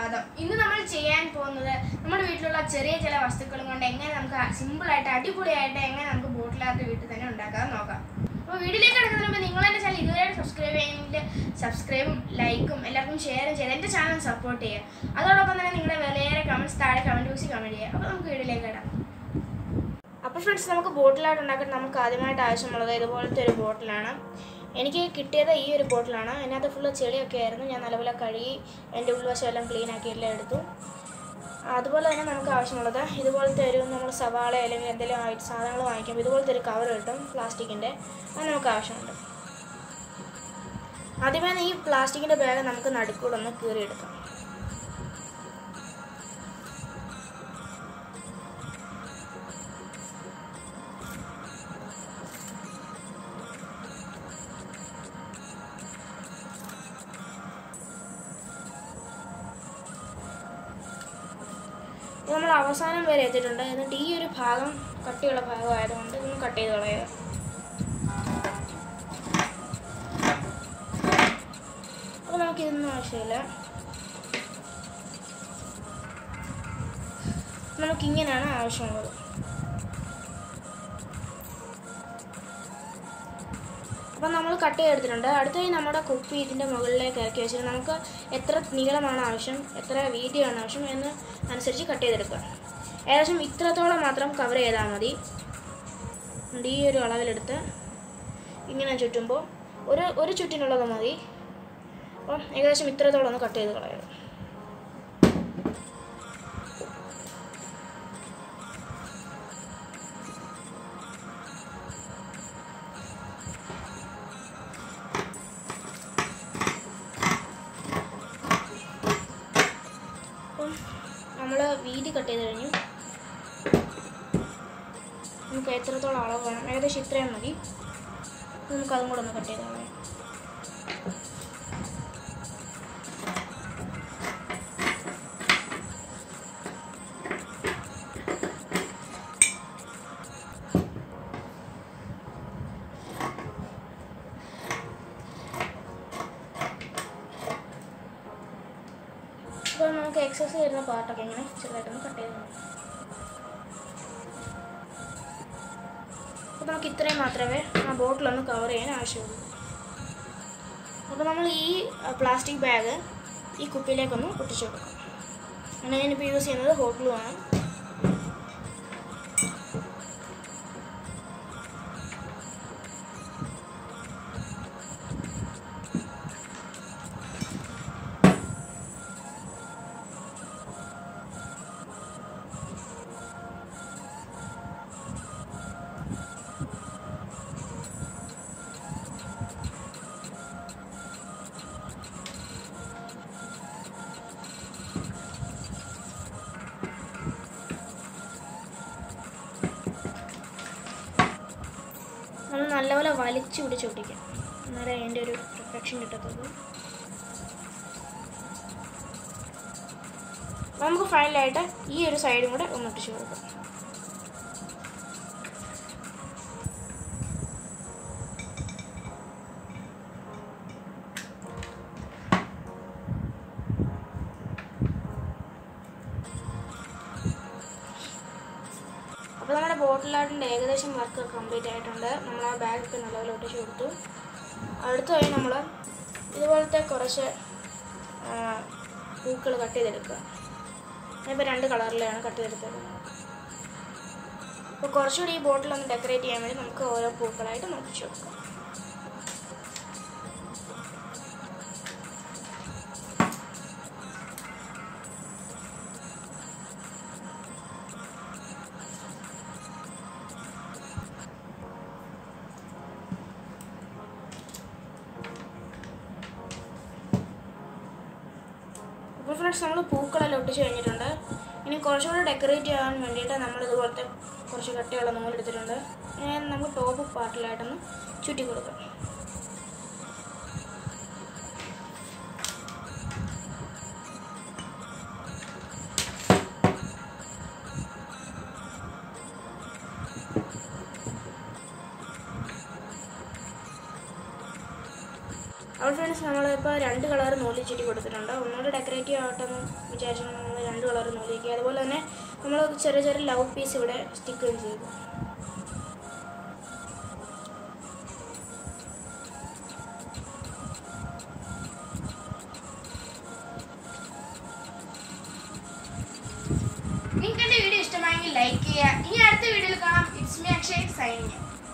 സ്വാഗതം. ഇന്ന് നമ്മൾ ചെയ്യാൻ പോകുന്നത് നമ്മുടെ വീട്ടിലുള്ള ചെറിയ ചില വസ്തുക്കളും കൊണ്ട് എങ്ങനെ നമുക്ക് സിമ്പിളായിട്ട് അടിപൊളിയായിട്ട് എങ്ങനെ നമുക്ക് ബോട്ടിലാർട്ട് വീട്ടിൽ തന്നെ ഉണ്ടാക്കാൻ നോക്കാം. അപ്പോൾ വീഡിയോയിലേക്ക് കിടക്കുന്നതിന് മുമ്പ് നിങ്ങൾ എൻ്റെ ചാനൽ ഇതുവരെ സബ്സ്ക്രൈബ് ചെയ്യുമെങ്കിൽ സബ്സ്ക്രൈബും ലൈക്കും എല്ലാവർക്കും ഷെയറും ചെയ്ത് എൻ്റെ ചാനൽ സപ്പോർട്ട് ചെയ്യുക. അതോടൊപ്പം തന്നെ നിങ്ങളുടെ വിലയേറെ കമൻറ്റ്സ് താഴെ കമൻറ്റ് ബോക്സിൽ കമൻറ്റ് ചെയ്യുക. അപ്പോൾ നമുക്ക് വീഡിയോയിലേക്ക് കിടാം. അപ്പോൾ ഫ്രണ്ട്സ്, നമുക്ക് ബോട്ടിലായിട്ട് ഉണ്ടാക്കാൻ നമുക്ക് ആദ്യമായിട്ട് ആവശ്യമുള്ളത് ഇതുപോലത്തെ ഒരു ബോട്ടിലാണ്. എനിക്ക് കിട്ടിയത് ഈ ഒരു ബോട്ടിലാണ്. അതിനകത്ത് ഫുള്ള് ചെളിയൊക്കെ ആയിരുന്നു. ഞാൻ നല്ലപോലെ കഴുകി എൻ്റെ ഉൾവശം എല്ലാം ക്ലീൻ ആക്കി എല്ലാം എടുത്തു. അതുപോലെ തന്നെ നമുക്ക് ആവശ്യമുള്ളത് ഇതുപോലത്തെ ഒരു നമ്മൾ സവാള അല്ലെങ്കിൽ എന്തെങ്കിലും സാധനങ്ങൾ വാങ്ങിക്കുമ്പോൾ ഇതുപോലത്തെ ഒരു കവർ കിട്ടും പ്ലാസ്റ്റിക്കിൻ്റെ. അത് നമുക്ക് ആവശ്യമുണ്ട്. ആദ്യമേ ഈ പ്ലാസ്റ്റിക്കിൻ്റെ ബാഗ് നമുക്ക് നടുക്കൂടെ ഒന്ന് കീറിയെടുക്കാം. നമ്മൾ അവസാനം വരെ എത്തിയിട്ടുണ്ട്. എന്നിട്ട് ഈ ഒരു ഭാഗം കട്ടിയുള്ള ഭാഗമായതുകൊണ്ട് ഇതൊന്ന് കട്ട് ചെയ്ത് കളയുക. അപ്പോൾ നമുക്കിതൊന്നും ആവശ്യമില്ല. നമുക്കിങ്ങനെയാണ് ആവശ്യമുള്ളത്. അപ്പം നമ്മൾ കട്ട് ചെയ്തെടുത്തിട്ടുണ്ട്. അടുത്തായി നമ്മുടെ കുപ്പി ഇതിൻ്റെ മുകളിലേക്ക് ഇറക്കി വെച്ചിട്ട് നമുക്ക് എത്ര നീളമാണ് ആവശ്യം, എത്ര വീതിയാണ് ആവശ്യം എന്ന് അനുസരിച്ച് കട്ട് ചെയ്തെടുക്കുക. ഏകദേശം ഇത്രത്തോളം മാത്രം കവർ ചെയ്താൽ മതി. ഈ ഒരു അളവിലെടുത്ത് ഇങ്ങനെ ചുറ്റുമ്പോൾ ഒരു ചുറ്റിനുള്ളത് മതി. അപ്പം ഏകദേശം ഇത്രത്തോളം ഒന്ന് കട്ട് ചെയ്ത് കളയുക. നമ്മൾ വീതി കട്ട് ചെയ്ത് കഴിഞ്ഞു. നമുക്ക് എത്രത്തോളം അളവ് വേണം, ഏകദേശം ഇത്രയും മതി. നമുക്കതും കൂടെ ഒന്ന് കട്ട് ചെയ്ത് കളയാം. അപ്പോൾ നമുക്ക് എക്സസ് വരുന്ന പാർട്ടൊക്കെ ഇങ്ങനെ ചെറുതായിട്ടൊന്ന് കട്ട് ചെയ്ത് നോക്കാം. അപ്പോൾ നമുക്ക് ഇത്രയും മാത്രമേ ആ ബോട്ടിലൊന്ന് കവർ ചെയ്യാൻ ആവശ്യമുള്ളൂ. അപ്പോൾ നമ്മൾ ഈ പ്ലാസ്റ്റിക് ബാഗ് ഈ കുപ്പിയിലേക്കൊന്ന് ഒട്ടിച്ചു കൊടുക്കാം. അങ്ങനെ ഞാനിപ്പോൾ യൂസ് ചെയ്യുന്നത് ഹോട്ട് ഗ്ലൂ ആണ്. നമ്മൾ നല്ലപോലെ വലിച്ചു പിടിച്ച് ഒട്ടിക്കാം. എന്നാലേ അതിൻ്റെ ഒരു റിഫ്ലക്ഷൻ കിട്ടത്തുള്ളൂ. നമുക്ക് ഫൈനലായിട്ട് ഈ ഒരു സൈഡും കൂടെ ഒന്ന് ഒട്ടിച്ച് കൊടുക്കാം. അപ്പോൾ നമ്മുടെ ബോട്ടിലാർട്ടിൻ്റെ ഏകദേശം വർക്ക് കംപ്ലീറ്റ് ആയിട്ടുണ്ട്. നമ്മൾ ആ ബാഗൊക്കെ നല്ലപോലെ ഒട്ടിച്ച് കൊടുത്തു. അടുത്തതായി നമ്മൾ ഇതുപോലത്തെ കുറച്ച് പൂക്കൾ കട്ട് ചെയ്തെടുക്കുക. ഞാനിപ്പോൾ 2 കളറിലാണ് കട്ട് ചെയ്തെടുത്തേക്കുന്നത്. അപ്പോൾ കുറച്ചുകൂടി ഈ ബോട്ടിലൊന്ന് ഡെക്കറേറ്റ് ചെയ്യാൻ വേണ്ടി നമുക്ക് ഓരോ പൂക്കളായിട്ട് ഒട്ടിച്ച് കൊടുക്കാം. അപ്പോൾ ഫ്രണ്ട്സ്, നമ്മൾ പൂക്കളെല്ലാം ഒട്ടിച്ച് കഴിഞ്ഞിട്ടുണ്ട്. ഇനി കുറച്ചുകൂടെ ഡെക്കറേറ്റ് ചെയ്യാൻ വേണ്ടിയിട്ട് നമ്മൾ ഇതുപോലത്തെ കുറച്ച് കട്ടിയുള്ള നൂലെടുത്തിട്ടുണ്ട്. നമുക്ക് ടോപ്പ് പാർട്ടിലായിട്ടൊന്ന് ചുറ്റി കൊടുക്കാം. അപ്പോൾ ഫ്രണ്ട്സ് നമ്മളിപ്പോൾ 2 കളർ നൂല് ചുറ്റി കൊടുത്തിട്ടുണ്ട്. ഒന്നുകൂടെ ഡെക്കറേറ്റീവ് ആവട്ടെന്ന് വിചാരിച്ചാൽ നമ്മൾ 2 കളർ നൂല് ചുറ്റി. അതുപോലെ തന്നെ നമ്മൾ ചെറിയ ചെറിയ ലവ് പീസ് ഇവിടെ സ്റ്റിക്ക് ചെയ്തു. നിങ്ങൾക്ക് എൻ്റെ വീഡിയോ ഇഷ്ടമായെങ്കിൽ ലൈക്ക് ചെയ്യുക. ഇനി അടുത്ത വീഡിയോയിൽ കാണാം. It's me Akshay signing.